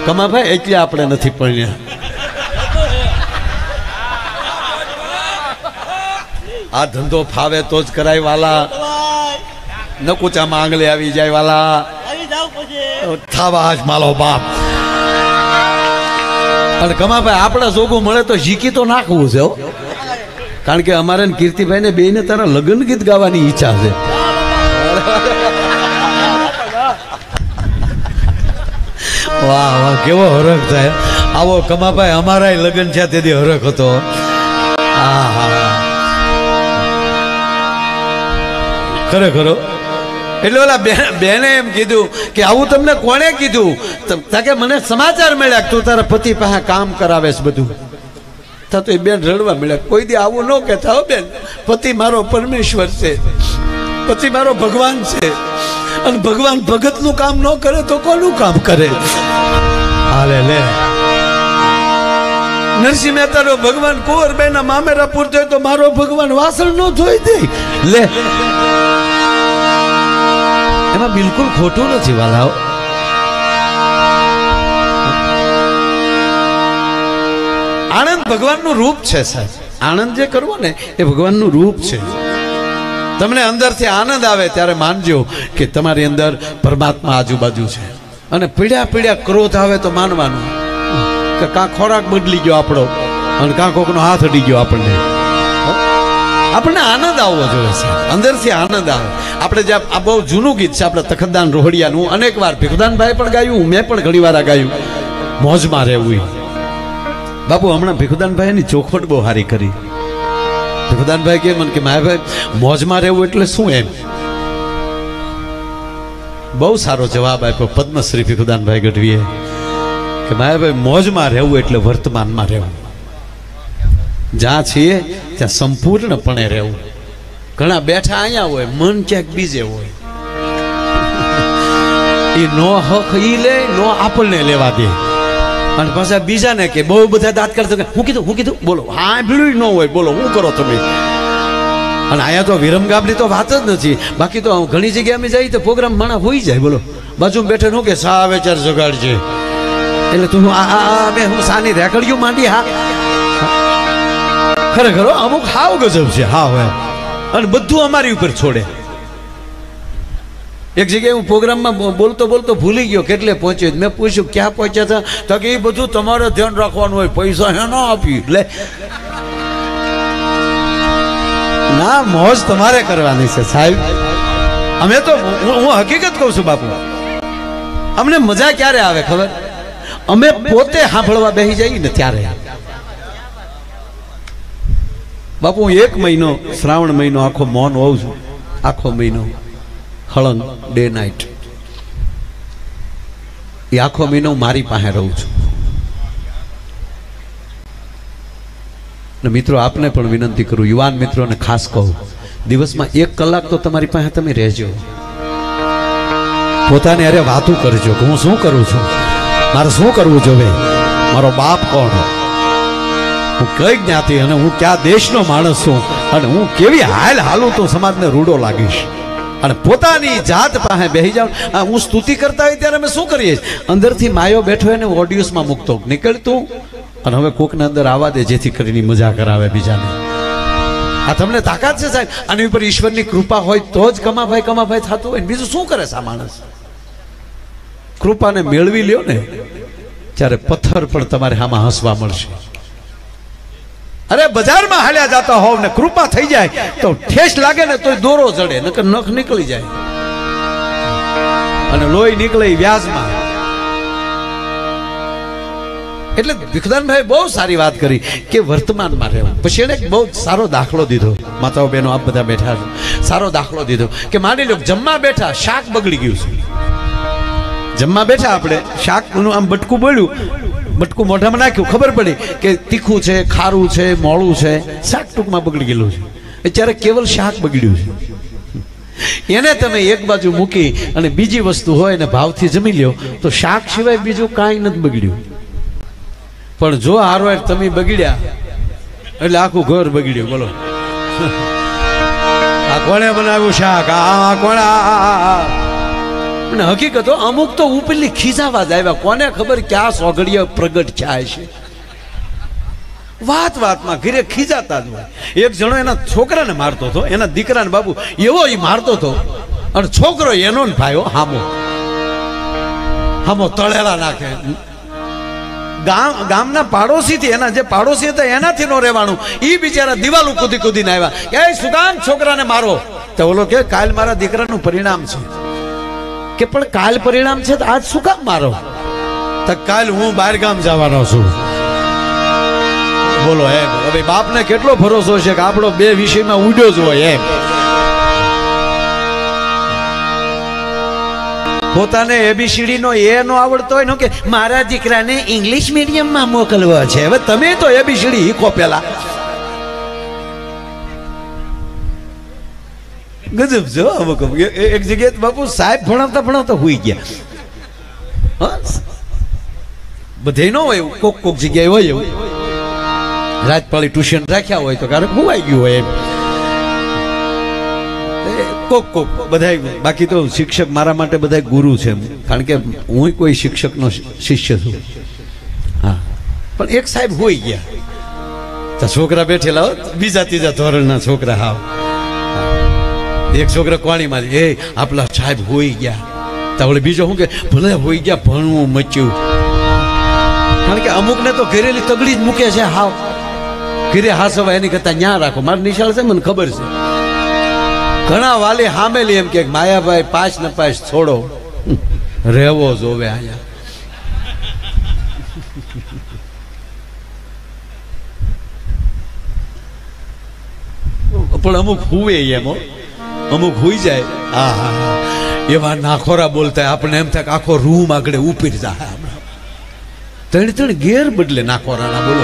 કમાભાઈ એટલે આપણે નથી પડ્યા. આ ધંધો ફાવે તો જ કરાય વાલા, નકુચામાં આંગળી આવી જાય વાલા, થાવા જ માલો બાપ. અને કમાભાઈ આપણે જોગું મળે તો શીખી તો નાખવું છે, કારણ કે અમારે કીર્તિભાઈ ને બેને તારા લગ્ન ગીત ગાવાની ઈચ્છા છે. વાહ વાહ, કેવો હરખ થાય. આવો કમાભાઈ, અમારા લગ્ન છે તેથી હરખ હતો. હા હા, ખરેખર. એટલે ઓલા બેને એમ કીધું કે આવું તમને કોણે કીધું? કે મને સમાચાર મળ્યા તું તારા પતિ પાસે કામ કરાવેશ બધું. તો એ બેન રડવા મળ્યા. કોઈ દી આવું ન કહેતા હો બેન, પતિ મારો પરમેશ્વર છે, પતિ મારો ભગવાન છે, અને ભગવાન ભગતનું કામ ન કરે તો કોનું કામ કરે? હાલે લે, નરસિંહ મહેતાનો ભગવાન કુંવરબાઈના મામેરા પૂરતો હોય તો મારો ભગવાન વાસણ ન ધોઈ દે લે. એમાં બિલકુલ ખોટું નથી વાલાઓ. આનંદ ભગવાનનું રૂપ છે સાહેબ. આનંદ જે કરવો ને એ ભગવાનનું રૂપ છે. તમને અંદરથી આનંદ આવે ત્યારે માનજો કે તમારી અંદર પરમાત્મા આજુબાજુ છે. અને પીડ્યા પીડ્યા ક્રોધ આવે તો માનવાનું કે કાં ખોરાક બદલી ગયો આપણો, અને કાં કોકનો હાથ અડી ગયો આપણને. આપણને આનંદ આવવો જોઈએ છે, અંદરથી આનંદ આવે. આપણે જે આ બહુ જૂનું ગીત છે આપણે તખતદાન રોહડિયાનું, અનેક વાર ભીખુદાનભાઈ પણ ગાયું, મેં પણ ઘણી વાર ગાયું, મોજમાં રહેવું. બાપુ હમણાં ભીખુદાનભાઈ એની ચોખવટ બહુ સારી કરી. ભીખુદાનભાઈ કે મને કે માયાભાઈ મોજમાં રહેવું એટલે શું? એમ બહુ સારો જવાબ આપ્યો પદ્મશ્રી ભીખુદાનભાઈ ગઢવીએ કે માયાભાઈ મોજમાં રહેવું એટલે વર્તમાનમાં રહેવું. જ્યાં છીએ ત્યાં સંપૂર્ણપણે રહેવું. ઘણા બેઠા અહીંયા હોય, મન ક્યાંક બીજે હોય. એ નો હક ઈ લે, નો આપણને લેવા દે. અને પાછા બીજાને કે બહુ બધા દાંત કરતો કે હું કીધું બોલો. હા ભીડું ન હોય, બોલો શું કરો તમે? અને અહીંયા તો વિરમગામની તો વાત જ નથી. બાકી તો ઘણી જગ્યાએ અમે જઈએ તો પ્રોગ્રામ માણા હોઈ જાય. બોલો બાજુમાં બેઠે શું કે સા વેચાર જગાડજે, એટલે તું હું સાની રેકડીઓ માંડી. હા ખરેખર અમુક હાવ ગજબ છે. હા હોય અને બધું અમારી ઉપર છોડે. એક જગ્યાએ હું પ્રોગ્રામમાં બોલતો બોલતો ભૂલી ગયો કેટલે પહોંચ્યો. મેં પૂછ્યું ક્યાં પહોંચ્યા હતા? તો કે એ બધું તમારે ધ્યાન રાખવાનું હોય, પૈસા હે ના આપી. એટલે ના, મોજ તમારે કરવાની છે સાહેબ. અમે તો હું હકીકત કહું છું બાપુ, અમને મજા ક્યારે આવે ખબર? અમે પોતે સાંભળવા બેસી જઈએ ને ત્યારે. બાપુ હું 1 મહિનો શ્રાવણ મહિનો આખો મૌન હોઉં છું. આખો મહિનો હળંગ ડે નાઇટ. એ આખો મહિનો મારી પાસે રહું છું. મિત્રો આપને પણ વિનંતી કરું, યુવાન મિત્રોને ખાસ કહું, દિવસમાં 1 કલાક તો તમારી પાસે તમે રહેજો. પોતાને અરે વાતું કરજો કે હું શું કરું છું, મારે શું કરવું જોઈએ, મારો બાપ કોણ, હું કઈ જ્ઞાતિ અને હું ક્યાં દેશનો માણસ છું, અને હું કેવી હાલું તો સમાજને રૂડો લાગીશ. અને પોતાની જાત પાસે બેસી જાવ. હું સ્તુતિ કરતા હોય ત્યારે અમે શું કરીએ? અંદરથી માયો બેઠો એને ઓડિયોસમાં મૂકતો, નીકળતું અને હવે કોકને અંદર આવવા દે જેથી કરીને મજા કરાવે બીજાને. આ તમને તાકાત છે સાહેબ. આની ઉપર ઈશ્વરની કૃપા હોય તો જ કમાભાઈ થતું હોય. બીજું શું કરે છે આ માણસ? કૃપાને મેળવી લ્યો ને ત્યારે પથ્થર પણ તમારે આમાં હસવા મળશે. અરે બજારમાં હાલ્યા જતા હોવ ને કૃપા થઈ જાય તો ઠેસ લાગે ને તો દોરો જડે, નકર નખ નીકળી જાય અને લોહી નીકળે વ્યાજમાં. એટલે ભીખુદાનભાઈ બહુ સારી વાત કરી કે વર્તમાનમાં રહેવું. પછી એને બહુ સારો દાખલો દીધો. માતાઓ બહેનો આપ બધા બેઠા છો, સારો દાખલો દીધો કે માની લો જમવા બેઠા, શાક બગડી ગયું છે. જમવા બેઠા આપણે, શાકનું આમ બટકું બોલ્યું, બટકું મોઢામાં નાખ્યું, ખબર પડી કે તીખું છે, ખારું છે, મોળું છે, શાક ટૂંકમાં બગડી ગયેલું છે. અત્યારે કેવલ શાક બગડ્યું છે. એને તમે એક બાજુ મૂકી અને બીજી વસ્તુ હોય ને ભાવથી જમી લ્યો તો શાક સિવાય બીજું કાંઈ નથી બગડ્યું. પણ જો હારવાર તમે બગડ્યા એટલે આખું ઘર બગડ્યું. બોલો આ કોણે બનાવ્યું શાક? આ કોણે? અને હકીકતો અમુક તો ઉપરલી ખીજાવા જ આવ્યા, કોને ખબર ક્યાં સોગડિયા પ્રગટ થાય છે. વાત વાતમાં ઘરે ખીજાતા જ હોય. એક જણો એના છોકરાને મારતો હતો, એના દીકરાને બાબુ એવો એ મારતો હતો, અને છોકરો એનો ને ભાઈઓ હામો હામો તળેલા નાખે. ગામના પાડોશી થી, એના જે પાડોશી હતા એનાથી નો રહેવાનું. એ બિચારા દિવાલો કૂદી કૂદીને આવ્યા કે શું કામ છોકરાને મારો? તો ઓલો કે કાલ મારા દીકરાનું પરિણામ છે. કે પણ કાલ પરિણામ છે તો આજ શું કામ મારો? તો કાલ હું બહાર ગામ જવાનો છું. બોલો એમ. હવે બાપને કેટલો ભરોસો છે કે આપણો બે વિષયમાં ઉડ્યો જ હોય એમ. પોતાને એબીસીડી નો એ નો આવડતો હોય ને કે મારા દીકરાને ઇંગ્લિશ મીડિયમમાં મોકલવો છે. હવે તમે તો એબીસીડી હીકો પેલા. ગજબ જો અમુક એક જગ્યાએ બાપુ સાહેબ ભણાવતા ભણાવતા હોઈ ગયા. બધે ન હોય, કોક કોક જગ્યાએ હોય એવું. રાજપાળી ટ્યુશન રાખ્યા હોય તો ક્યારેક હોવાઈ ગયું હોય એમ. કોક કોક બધા. બાકી તો શિક્ષક મારા માટે બધા ગુરુ છે, કારણ કે હું કોઈ શિક્ષકનો શિષ્ય છું. હા, પણ એક સાહેબ હોઈ ગયા તો છોકરા બેઠેલા, બીજા ત્રીજા ધોરણના છોકરા. હા, એક છોકરા કોણીમાં એ આપણા સાહેબ હોઈ ગયા. તો બીજો શું કે ભલે હોઈ ગયા, ભણવું મચ્યું. કારણ કે અમુકને તો ઘરેલી તગડી જ મૂકે છે. હાવ ઘરે હાસવા એની કરતા ન્યા રાખો. મારી નિશાળ છે, મને ખબર છે. ઘણા વાલી હામેલી એમ કે માયાભાઈ પાસ ને પાસ છોડો, રહેવો જોવે અહીંયા. પણ અમુક હુવે એમ, અમુક હુઈ જાય. હા હા હા, એવા નાખોરા બોલતા આપણને એમ થાય કે આખો રૂમ આગળ ઉપી જાય. ત્રણ ત્રણ ગેર બદલે નાખોરાના. બોલો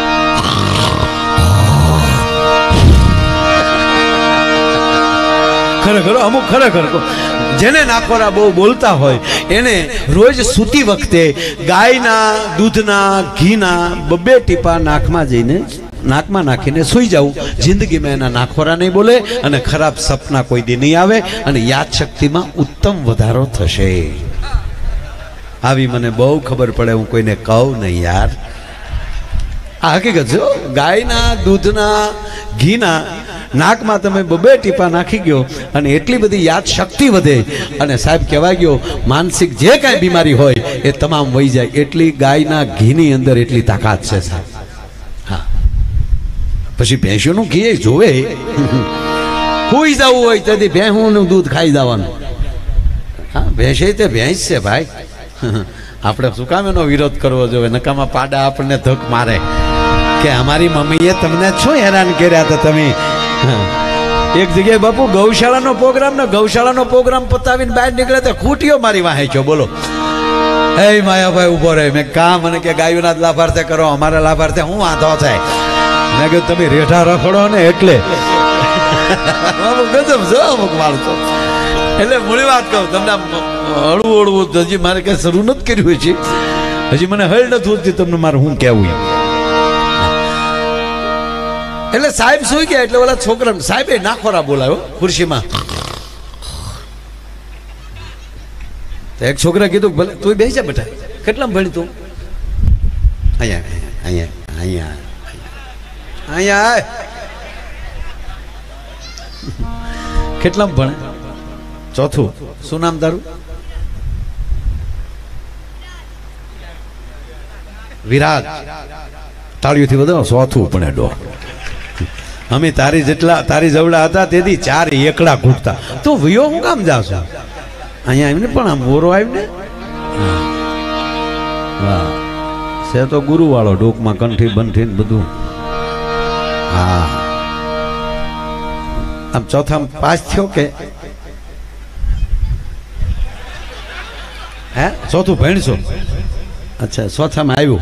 ખરેખર અમુક ખરેખર જેને નાખોરા બહુ બોલતા હોય એને રોજ સૂતી વખતે ગાયના દૂધના ઘીના બબે ટીપા નાકમાં નાખીને સૂઈ જવું. જિંદગીમાં એના નાખોરા નહીં બોલે અને ખરાબ સપના કોઈ દી નહીં આવે અને યાદશક્તિમાં ઉત્તમ વધારો થશે. આવી મને બહુ ખબર પડે, હું કોઈને કહું નહીં યાર. આ હકીકત છે. ગાયના દૂધના ઘીના નાકમાં તમે બબે ટીપા નાખી ગયો અને એટલી બધી યાદ શક્તિ વધે. અને સાહેબ કહેવાય ગયો માનસિક જે કાંઈ બીમારી હોય એ તમામ વહી જાય. એટલી ગાયના ઘીની અંદર એટલી તાકાત છે સાહેબ. હા, પછી ભેંસોનું ઘી જોવે. હોઈ જવું હોય તેથી ભેંસોનું દૂધ ખાઈ જવાનું. હા, ભેંસે તે ભેંસ છે ભાઈ. આપણે શું કામ એનો વિરોધ કરવો જોઈએ? નકામાં પાડા આપણને ધક મારે કે અમારી મમ્મીએ તમને શું હેરાન કર્યા હતા તમે. એક જગ્યાએ બાપુ ગૌશાળાનો પ્રોગ્રામ પતાવીને બહાર નીકળ્યા તો ખૂટીઓ મારી વાહે છો. બોલો હે માયાભાઈ ઉભો રહે. મેં કા મને કે ગાયોના જ લાભાર્થે કરો, અમારા લાભાર્થે હું વાંધો થાય? મેં કહ્યું તમે રેઠા રખડો ને એટલે. ગજબ જો અમુક માણસો. એટલે મૂળી વાત કહું તમને, હળવું હજી મારે કઈ શરૂ નથી કર્યું છે, હજી મને હળ નથી હોતી તમને મારે હું કેવું. એટલે સાહેબ સુઈ ગયા એટલે ઓલા છોકરા સાહેબે નાખોરા બોલાવ્યો ખુરશીમાં. એક છોકરા કીધું ભલે તું બેસી જા બેટા. કેટલામાં ભણી તું? અહીંયા અહીંયા અહીંયા અહીંયા. કેટલામાં ભણે? ચોથું. શું નામ તારું? વિરાજ. તાળીઓથી બધા ચોથું પણ ડો. અમે તારી જવડા હતા તેથી 4 એકડા ઘૂંટતા. તો વિયો હું કામ જાવ છું? અહીંયા આવીને પણ આમ બોરો આવીને વાહ છે તો ગુરુ વાળો. ડોકમાં કંઠી બંઠી બધું. હા, આમ ચોથામાં પાસ થયો કે? હે, ચોથું ભણશો? અચ્છા, ચોથામાં આવ્યું.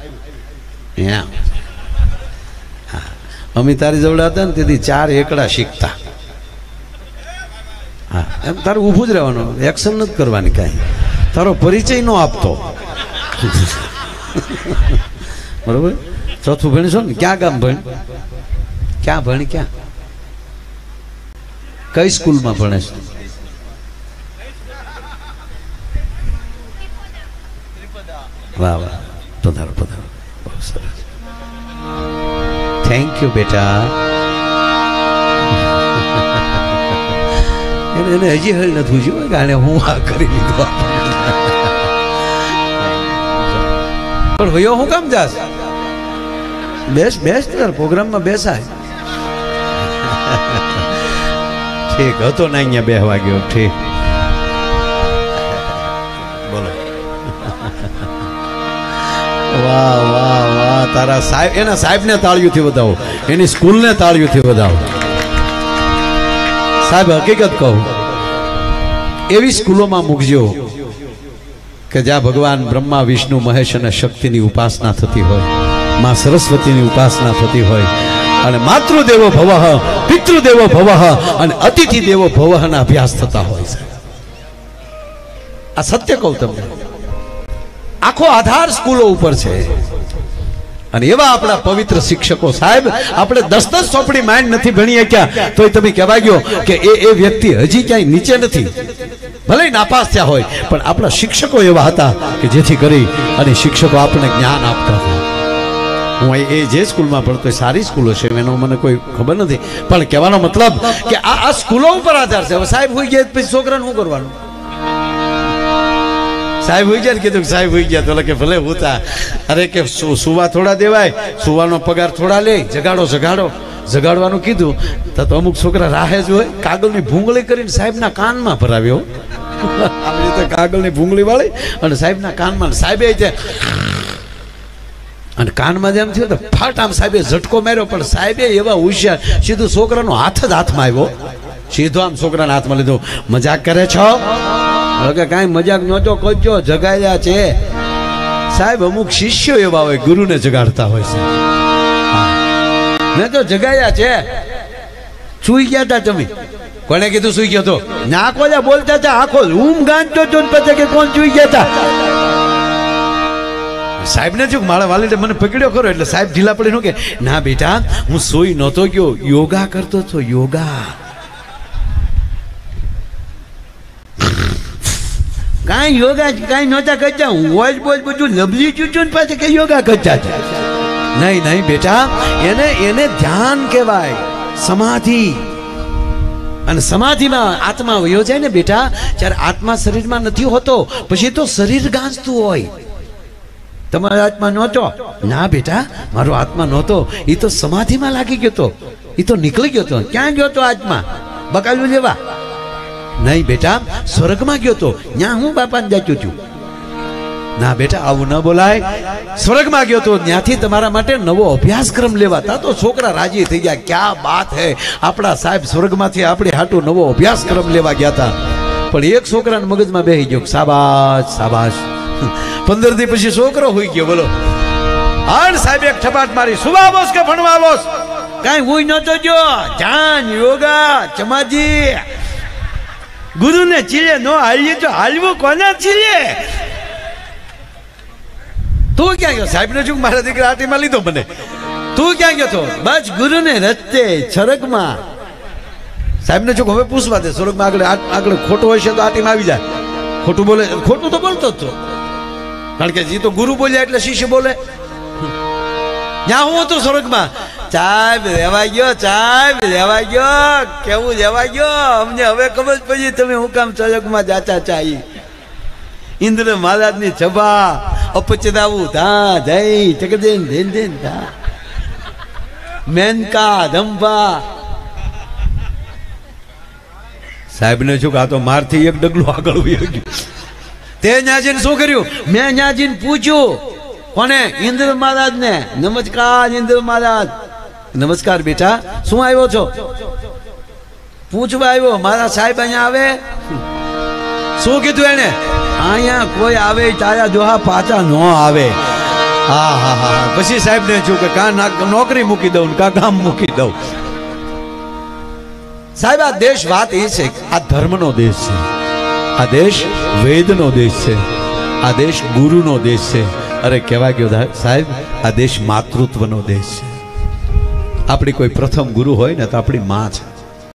અમે તારી જવડા હતા ને તેથી 4 એકડા શીખતા. હા, એમ તારું ઊભું જ રહેવાનું, એક્શન નથી કરવાની કાંઈ. તારો પરિચય ન આપતો. બરોબર. ચોથું ભણશો ને? ક્યાં ગામ ભણ? ક્યાં ભણી? ક્યાં કઈ સ્કૂલમાં ભણે છે? વાહ વાહ, પધારો પધારો, બહુ સરસ. થેન્ક યુ બેટા. એને હજી હલ નથી જોયું કે હું આ કરી લીધું. પણ ભાઈઓ હું કામ જાસ? બેસ બેસ, પ્રોગ્રામમાં બેસાય. ઠીક હતો ને અહીંયા બેહવા ગયો. ઠીક, બોલો. વાહ વાહ વાહ, તારા સાહેબ, એના સાહેબને તાળીઓથી વધાવો, એની સ્કૂલને તાળીઓથી વધાવો. સાહેબ હકીકત કહું, એવી સ્કૂલોમાં મૂકજો કે જ્યાં ભગવાન બ્રહ્મા વિષ્ણુ મહેશ અને શક્તિની ઉપાસના થતી હોય, માં સરસ્વતીની ઉપાસના થતી હોય, અને માતૃદેવો ભવઃ, પિતૃદેવો ભવઃ અને અતિથિ દેવો ભવઃના અભ્યાસ થતા હોય છે. આ સત્ય કહું તમને, આખો આધાર સ્કૂલો ઉપર છે. અને એવા આપણા પવિત્ર શિક્ષકો. સાહેબ આપણે 10-10 ચોપડી માઇન્ડ નથી ભણી શક્યા તોય તમે કહેવા ગયો કે એ વ્યક્તિ હજી ક્યાંય નીચે નથી, ભલે નાપાસ થયા હોય, પણ આપણા શિક્ષકો એવા હતા કે જેથી કરી અને શિક્ષકો આપણને જ્ઞાન આપતા હતા. હું એ જે સ્કૂલમાં ભણતો એ સારી સ્કૂલો છે, એનો મને કોઈ ખબર નથી, પણ કહેવાનો મતલબ કે આ સ્કૂલો ઉપર આધાર છે. હવે સાહેબ હોઈ ગયા પછી છોકરાને શું કરવાનું? સાહેબ હોઈ ગયા ને, કીધું સાહેબ હોઈ ગયા તો કે ભલે હોતા. અરે કે સુવા થોડા દેવાય, સુવાનો પગાર થોડા લે, જગાડો જગાડો. જગાડવાનું કીધું તો અમુક છોકરા રાહે જ હોય, કાગળની ભૂંગળી કરીને સાહેબના કાનમાં ભરાવ્યો. આવી રીતે કાગળની ભૂંગળી વાળી અને સાહેબના કાનમાં, સાહેબે અને કાનમાં જેમ થયું તો ફાટ આમ સાહેબે ઝટકો માર્યો, પણ સાહેબે એવા હોશિયાર, સીધું છોકરાનો હાથ જ હાથમાં આવ્યો, સીધો આમ છોકરાના હાથમાં લીધો. મજાક કરે છો? કે કાંઈ મજાક નહોતો કરજો, જગાડ્યા છે. સાહેબ અમુક શિષ્યો એવા હોય ગુરુને જગાડતા હોય છે. મેં તો જગાડ્યા છે. સુઈ ગયા હતા તમે? કોને કીધું સુઈ ગયો તો? ના કોને બોલતા હતા, આખો ઊંઘ ગાંઠતો હતો પછી કે કોણ સુઈ ગયા હતા? સાહેબ ને જો મારા વાલીને મને પકડ્યો ખરો, એટલે સાહેબ ઢીલા પડી નું કે ના બેટા હું સોઈ નહોતો ગયો, યોગા કરતો હતો, યોગા. કાંઈ યોગા કાંઈ નહોતા કરતા, હું જ બોલ બધું લબજી ચૂચું પાસે કે યોગા કરતા હતા. નહીં નહીં બેટા, એને ધ્યાન કહેવાય, સમાધિ. અને સમાધિમાં આત્મા વયો જાય ને બેટા, જ્યારે આત્મા શરીરમાં નથી હોતો પછી તો શરીર ગાંજતું હોય. તમારો આત્મા નહોતો? ના બેટા, મારો આત્મા નહોતો, એ તો સમાધિમાં લાગી ગયો તો, એ તો નીકળી ગયો તો. ક્યાં ગયો તો આત્મા? બકાલું લેવા? નહીં બેટા, સ્વર્ગમાં ગયો તો. ત્યાં હું બાપાને જાચું છું. ના બેટા, આવું ન બોલાય. સ્વર્ગમાં ગયો તો, ત્યાંથી તમારા માટે નવો અભ્યાસક્રમ લેવાતા તો છોકરા રાજી થઈ ગયા. ક્યાં બાત હે, આપણા સાહેબ સ્વર્ગમાંથી આપણી હાટું નવો અભ્યાસક્રમ લેવા ગયા હતા. પણ એક છોકરાના મગજમાં બેસી ગયો, શાબાશ શાબાશ. 15 દી પછી છોકરો હોઈ ગયો. બોલો. આણ સાહેબ એક ઠપાટ મારી, સુવા બોસ કે ભણવા બોસ? કાંઈ હું નતો જો, ધ્યાન, યોગા, સમાધિ. ગુરુને ચીલે નો હાલીએ તો હાલવું કોને ચીલે? તું ક્યાં ગયો? સાહેબ ને શું મારા દીકરા આટીમાં લીધો મને. તું ક્યાં ગયો તો? બસ ગુરુને રસ્તે, સ્વર્ગમાં. સાહેબ ને શું હવે પૂછવા દે, સ્વર્ગમાં આગળ ખોટું હોય છે તો આટીમાં આવી જાય. ખોટું બોલે, ખોટું તો બોલતો જ તો, કારણ કે જે તો ગુરુ બોલ્યા એટલે શિષ્ય બોલે. ત્યાં હું હતું સ્વર્ગમાં. સાહેબ રહેવા ગયો, સાહેબ રહેવા ગયો. કેવું રહેવા ગયો? અમને હવે ખબર પડી તમે હું કામ સ્વર્ગમાં જાતા ચાઈ. ઇન્દ્ર મહારાજની સભા, અપચદાવું ધા જય જગદેન ધેન ધેન ધા, મેનકા ધંભા. સાહેબ ને શું આ તો મારથી એક ડગલું આગળ વહી ગયું. તે ન્યાજીને શું કર્યું? મેં ન્યાજીને પૂછ્યું. કોને? ઇન્દ્ર મહારાજ ને. નમસ્કાર ઇન્દ્ર મહારાજ. નમસ્કાર બેટા, શું આવ્યો છો? પૂછવા આવ્યો. મારા સાહેબ અહીંયા આવે? શું કીધું એને? અહીંયા કોઈ આવે તારા દોહા પાછા ન આવે. હા હા હા. પછી સાહેબ ને શું કે કા નોકરી મૂકી દઉં, કા કામ મૂકી દઉં. સાહેબ આ દેશ, વાત એ છે, આ ધર્મનો દેશ છે, આ દેશ વેદનો દેશ છે, આ દેશ ગુરુનો દેશ છે. અરે કહેવા ગયો સાહેબ, આ દેશ માતૃત્વનો દેશ છે. આપણી કોઈ પ્રથમ ગુરુ હોય ને તો આપણી માં છે.